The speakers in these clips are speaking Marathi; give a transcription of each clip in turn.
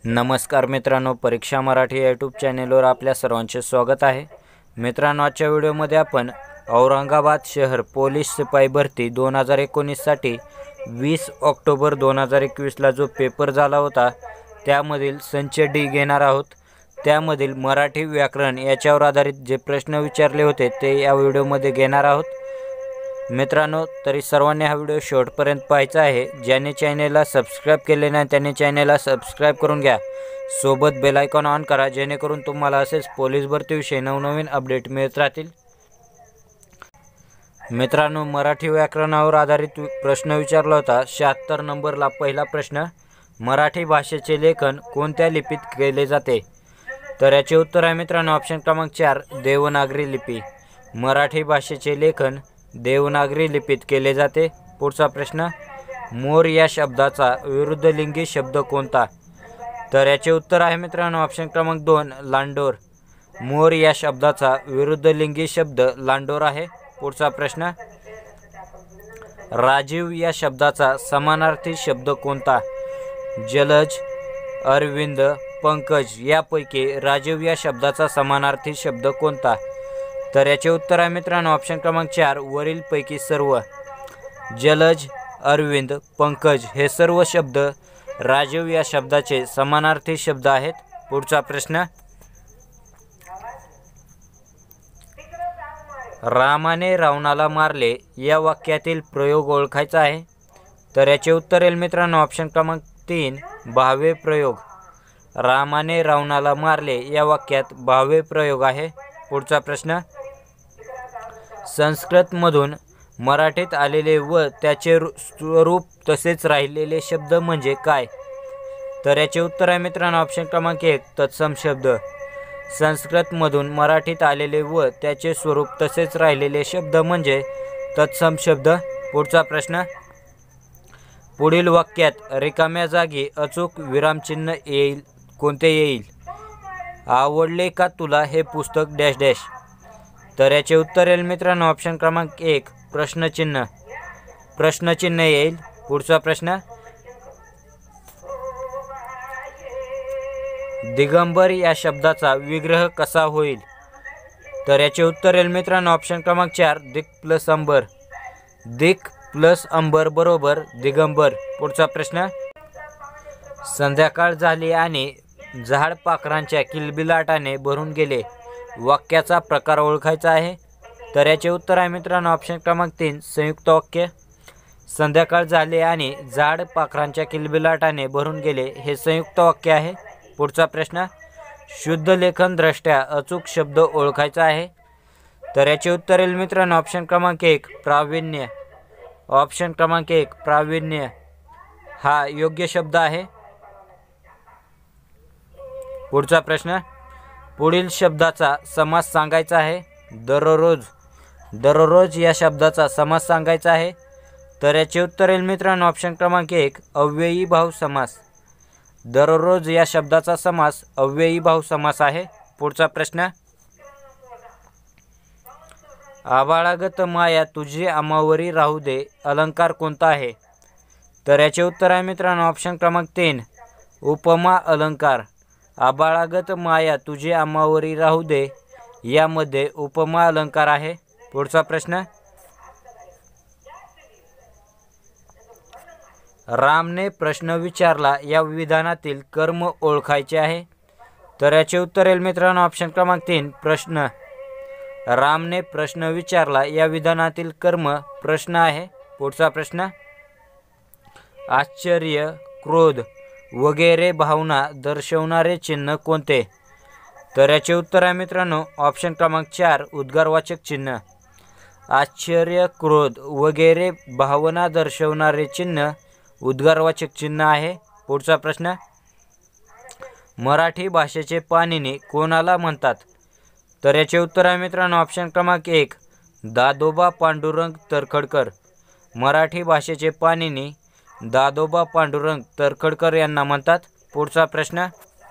नमस्कार मित्रांनो, परीक्षा मराठी यूट्यूब चॅनेलवर आपल्या सर्वांचे स्वागत आहे। मित्रांनो, आजच्या व्हिडिओमध्ये आपण औरंगाबाद शहर पोलीस सिपाई भरती 2019 साठी 20 ऑक्टोबर 2021 ला जो पेपर झाला होता त्यामधील संच डी घेणार आहोत। त्यामधील मराठी व्याकरण याच्यावर आधारित जे प्रश्न विचारले होते ते या व्हिडिओमध्ये घेणार आहोत। मित्रांनो, तरी सर्वांनी हा व्हिडिओ शेवटपर्यंत पाहायचा आहे। ज्यांनी चॅनलला सबस्क्राइब केले नाही त्यांनी चॅनलला सबस्क्राइब करून घ्या, सोबत बेल आयकॉन ऑन करा, जेणेकरून तुम्हाला असेच पोलीस भरतीविषयी नवनवीन अपडेट मिळत राहतील। मित्रांनो, मराठी व्याकरणावर आधारित प्रश्न विचारला होता। 76 नंबरला पहिला प्रश्न, मराठी भाषेचे लेखन कोणत्या लिपीत केले जाते? तर याचे उत्तर आहे मित्रांनो ऑप्शन क्रमांक 4 देवनागरी लिपी। मराठी भाषेचे लेखन देवनागरी लिपीत केले जाते। पुढचा प्रश्न, मोर या शब्दाचा विरुद्धलिंगी शब्द कोणता? तर याचे उत्तर आहे मित्रांनो ऑप्शन क्रमांक 2 लांडोर। मोर या शब्दाचा विरुद्धलिंगी शब्द लांडोर आहे। पुढचा प्रश्न, राजीव या शब्दाचा समानार्थी शब्द कोणता? जलज, अरविंद, पंकज यापैकी राजीव या शब्दाचा समानार्थी शब्द कोणता? तर याचे उत्तर आहे मित्रांनो ऑप्शन क्रमांक 4 वरीलपैकी सर्व। जलज, अरविंद, पंकज हे सर्व शब्द राजीव या शब्दाचे समानार्थी शब्द आहेत। पुढचा प्रश्न, रामाने रावणाला मारले या वाक्यातील प्रयोग ओळखायचा आहे। तर याचे उत्तर येईल मित्रांनो ऑप्शन क्रमांक 3 भावे प्रयोग। रामाने रावणाला मारले या वाक्यात भावे प्रयोग आहे। पुढचा प्रश्न, संस्कृतमधून मराठीत आलेले व त्याचे स्वरूप तसेच राहिलेले शब्द म्हणजे काय? तर याचे उत्तर आहे मित्रांनो ऑप्शन क्रमांक 1 तत्सम शब्द। संस्कृतमधून मराठीत आलेले व त्याचे स्वरूप तसेच राहिलेले शब्द म्हणजे तत्सम शब्द। पुढचा प्रश्न, पुढील वाक्यात रिकाम्या जागी अचूक विरामचिन्ह येईल कोणते येईल? आवडले का तुला हे पुस्तक डॅश डॅश? तर याचे उत्तर येईल मित्रांनो ऑप्शन क्रमांक 1 प्रश्नचिन्ह। प्रश्नचिन्ह येईल। पुढचा प्रश्न, दिगंबर या शब्दाचा विग्रह कसा होईल? तर याचे उत्तर येईल मित्रांनो ऑप्शन क्रमांक 4 दिक प्लस अंबर। दिक प्लस अंबर बरोबर दिगंबर। पुढचा प्रश्न, संध्याकाळ झाली आणि झाड पाखरांच्या किलबिलाटाने भरून गेले वाक्याचा प्रकार ओळखायचा आहे। तर याचे उत्तर आहे मित्रांनो ऑप्शन क्रमांक 3 संयुक्त वाक्य। संध्याकाळ झाली आणि झाड पाखरांच्या किलबिलाटाने भरून गेले हे संयुक्त वाक्य आहे। पुढचा प्रश्न, शुद्ध लेखन दृष्ट्या अचूक शब्द ओळखायचा आहे। तर याचे उत्तर येईल मित्रांनो ऑप्शन क्रमांक 1 प्रावीण्य। ऑप्शन क्रमांक 1 प्रावीण्य हा योग्य शब्द आहे। पुढचा प्रश्न, पुढील शब्दाचा समास सांगायचा आहे। दररोज। दररोज या शब्दाचा समास सांगायचा आहे। तर याचे उत्तर येईल मित्रांनो ऑप्शन क्रमांक 1 अव्ययी भाव समास। दररोज या शब्दाचा समास अव्ययी भाव समास आहे। पुढचा प्रश्न, आबाळागत माया तुझी आमावरी राहू दे अलंकार कोणता आहे? तर याचे उत्तर आहे मित्रांनो ऑप्शन क्रमांक 3 उपमा अलंकार। आबाळागत माया तुझी आमावरी राहू दे यामध्ये उपमा अलंकार आहे। पुढचा प्रश्न, रामने प्रश्न विचारला या विधानातील कर्म ओळखायचे आहे। तर याचे उत्तर येईल मित्रांनो ऑप्शन क्रमांक 3 प्रश्न। रामने प्रश्न विचारला या विधानातील कर्म प्रश्न आहे। पुढचा प्रश्न, आश्चर्य, क्रोध वगैरे भावना दर्शवणारे चिन्ह कोणते? तर याचे उत्तर आहे मित्रांनो ऑप्शन क्रमांक 4 उद्गारवाचक चिन्ह। आश्चर्य, क्रोध वगैरे भावना दर्शवणारे चिन्ह उद्गारवाचक चिन्ह आहे। पुढचा प्रश्न, मराठी भाषेचे पाणिनी कोणाला म्हणतात? तर याचे उत्तर आहे मित्रांनो ऑप्शन क्रमांक 1 दादोबा पांडुरंग तरखडकर। मराठी भाषेचे पाणिनी दादोबा पांडुरंग तरखडकर यांना म्हणतात। पुढचा प्रश्न,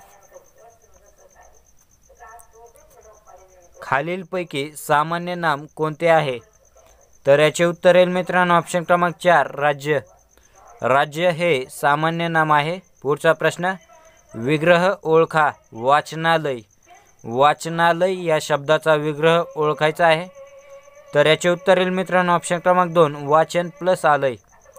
खालीलपैकी सामान्य नाम कोणते आहे? तर याचे उत्तर येईल मित्रांनो ऑप्शन क्रमांक 4 राज्य। राज्य हे सामान्य नाम आहे। पुढचा प्रश्न, विग्रह ओळखा. वाचनालय. वाचनालय या शब्दाचा विग्रह ओळखायचा आहे. तर याचे उत्तर येईल मित्रांनो ऑप्शन क्रमांक 2 वाचन प्लस आलय.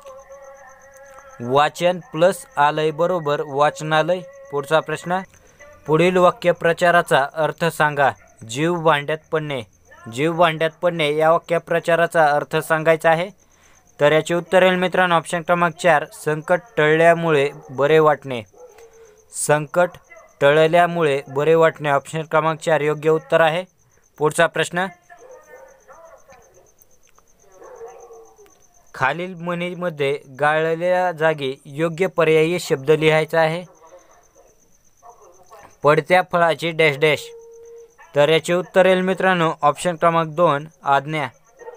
वाचन प्लस आलय बरोबर वाचनालय. पुढचा प्रश्न, पुढील वाक्यप्रचाराचा अर्थ सांगा. जीव भांड्यात पडणे. जीव भांड्यात पडणे या वाक्यप्रचाराचा अर्थ सांगायचा आहे. तर याचे उत्तर येईल मित्रांनो ऑप्शन क्रमांक 4 संकट टळल्यामुळे बरे वाटणे. संकट टळल्यामुळे बरे वाटणे ऑप्शन क्रमांक 4 योग्य उत्तर आहे. पुढचा प्रश्न, खालील म्हणीमध्ये गाळलेल्या जागी योग्य पर्यायी शब्द लिहायचा आहे. पडत्या फळाची डॅश डॅश. तर याचे उत्तर येईल मित्रांनो ऑप्शन क्रमांक 2 आज्ञा.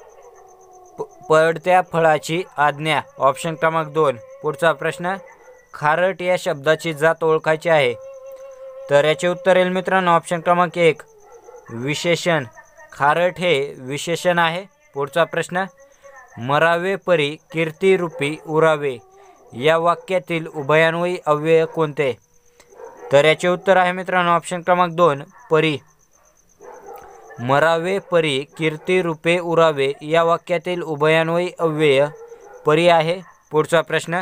पडत्या फळाची आज्ञा ऑप्शन क्रमांक 2. पुढचा प्रश्न, खारट या शब्दाची जात ओळखायची आहे. तर याचे उत्तर येईल मित्रांनो ऑप्शन क्रमांक 1 विशेषण. खारट हे विशेषण आहे. पुढचा प्रश्न, मरावे परी कीर्तिरूपी उरावे या वाक्यातील उभयान्वयी अव्यय कोणते. तर याचे उत्तर आहे मित्रांनो ऑप्शन क्रमांक 2 परी. मरावे परी कीर्तिरूपे उरावे या वाक्यातील उभयान्वयी अव्यय परी आहे. पुढचा प्रश्न,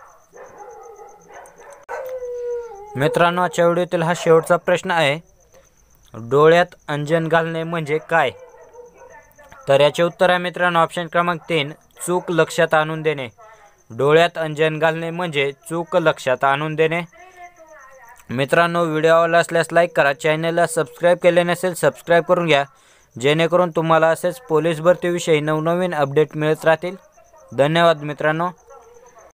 मित्रांनो आजच्या व्हिडिओतील हा शेवटचा प्रश्न आहे. डोळ्यात अंजन घालणे म्हणजे काय. तर याचे उत्तर आहे मित्रांनो ऑप्शन क्रमांक 3 चूक लक्षात आणून देणे. डोळ्यात अंजन घालणे म्हणजे चूक लक्षात आणून देणे. मित्रांनो व्हिडिओ आवडला असल्यास लाईक करा. चॅनलला सबस्क्राईब केले नसेल सबस्क्राईब करून घ्या, जेणेकरून तुम्हाला असेच पोलीस भरतीविषयी नवनवीन अपडेट मिळत राहतील. धन्यवाद मित्रांनो.